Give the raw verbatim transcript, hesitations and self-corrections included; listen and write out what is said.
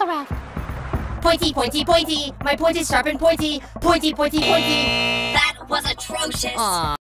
photograph. Pointy, pointy, pointy. My point is sharp and pointy. Pointy, pointy, pointy. That was atrocious. Aww.